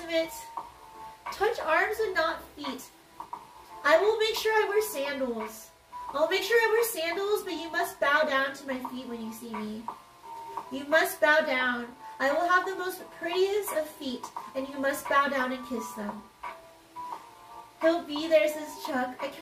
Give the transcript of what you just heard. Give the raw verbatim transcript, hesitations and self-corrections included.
intimate. Touch arms and not feet. I will make sure I wear sandals. I'll make sure I wear sandals, but you must bow down to my feet when you see me. You must bow down. I will have the most prettiest of feet, and you must bow down and kiss them. He'll be there, says Chuck. I